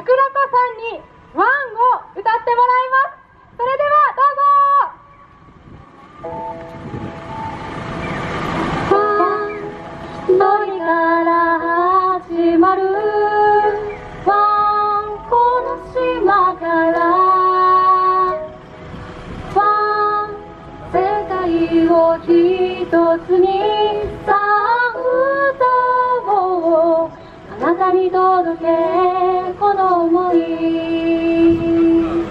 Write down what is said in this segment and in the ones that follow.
桜子さんにワンを歌ってもらいます。それではどうぞ。一人から始まるワンこの島からワン世界を一つにさあ歌おうあなたに届けこの想い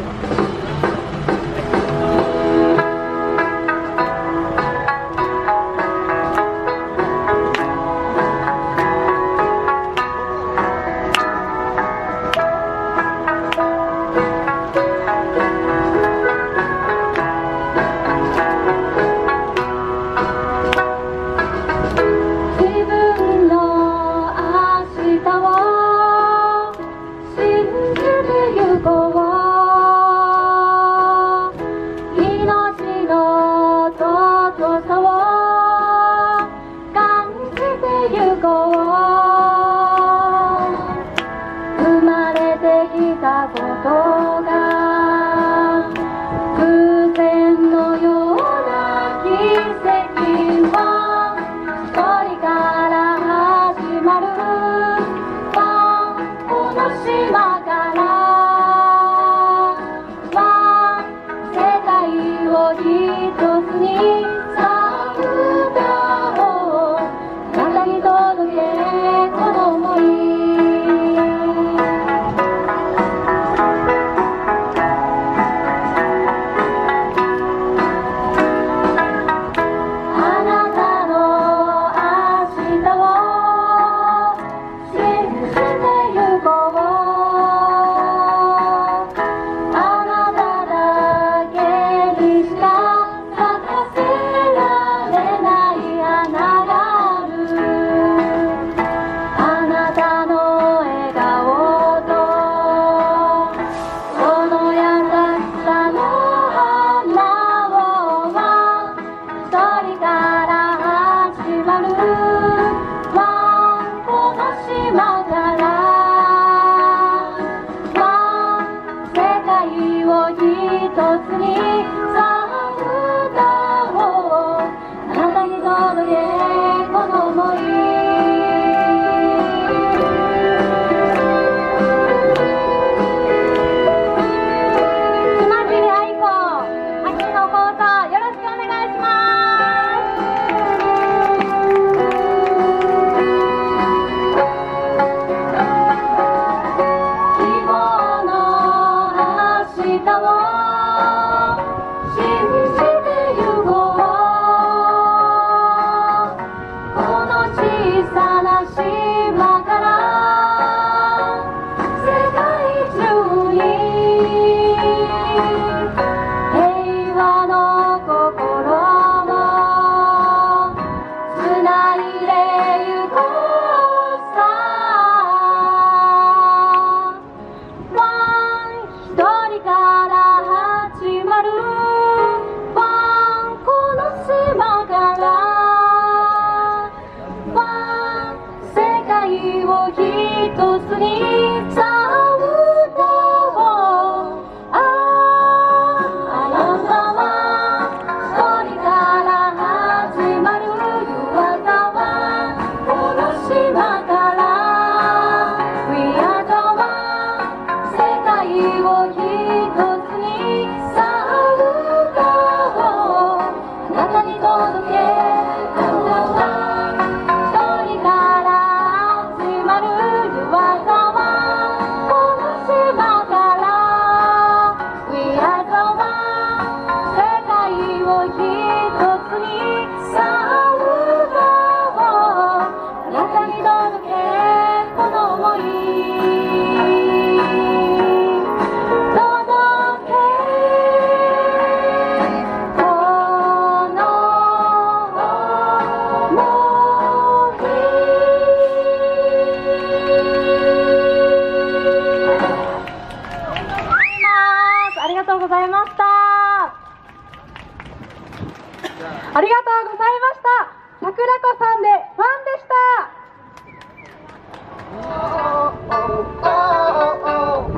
ありがとうございました。桜子さんでファンでした。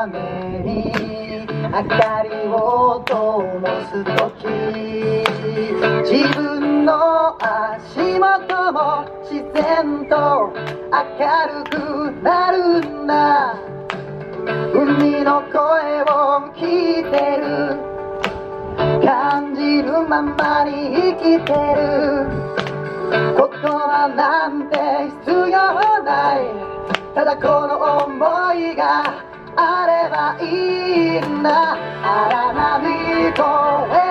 ために明かりを灯すとき、自分の足元も自然と明るくなるんだ。海の声を聞いてる、感じるままに生きてる。言葉なんて必要ない、ただこの想いがあればいいんだ。荒波越え